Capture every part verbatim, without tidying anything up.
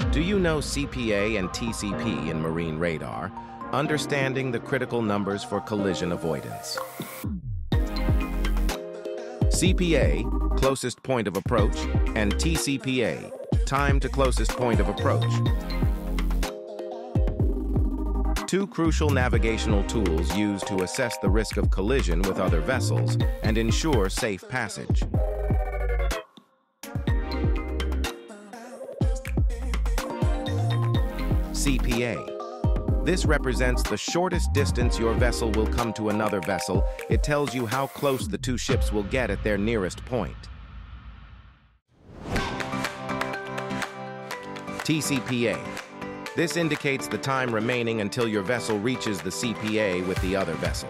Do you know C P A and T C P in marine radar? Understanding the critical numbers for collision avoidance. C P A, closest point of approach, and T C P A, time to closest point of approach. Two crucial navigational tools used to assess the risk of collision with other vessels and ensure safe passage. C P A. This represents the shortest distance your vessel will come to another vessel. It tells you how close the two ships will get at their nearest point. T C P A. This indicates the time remaining until your vessel reaches the C P A with the other vessel.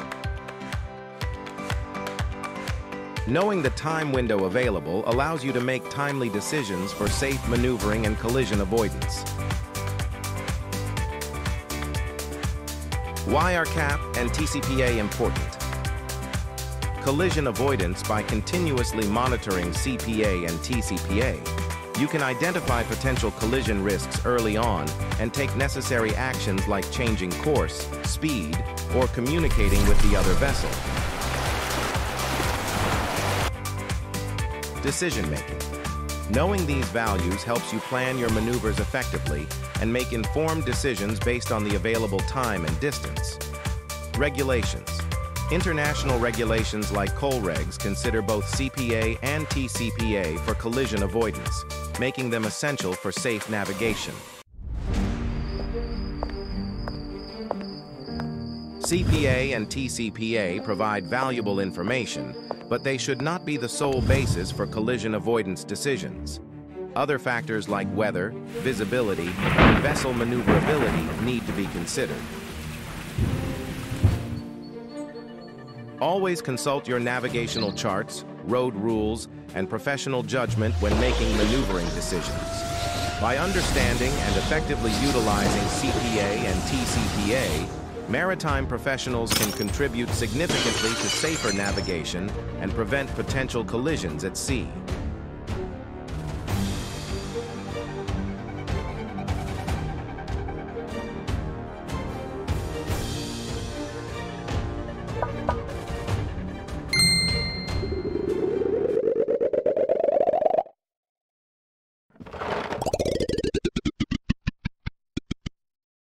Knowing the time window available allows you to make timely decisions for safe maneuvering and collision avoidance. Why are C A P and T C P A important? Collision avoidance. By continuously monitoring C P A and T C P A, you can identify potential collision risks early on and take necessary actions like changing course, speed, or communicating with the other vessel. Decision-making. Knowing these values helps you plan your maneuvers effectively and make informed decisions based on the available time and distance. Regulations. International regulations like COLREGs consider both C P A and T C P A for collision avoidance, making them essential for safe navigation. C P A and T C P A provide valuable information, but they should not be the sole basis for collision avoidance decisions. Other factors like weather, visibility, and vessel maneuverability need to be considered. Always consult your navigational charts, road rules, and professional judgment when making maneuvering decisions. By understanding and effectively utilizing C P A and T C P A, maritime professionals can contribute significantly to safer navigation and prevent potential collisions at sea.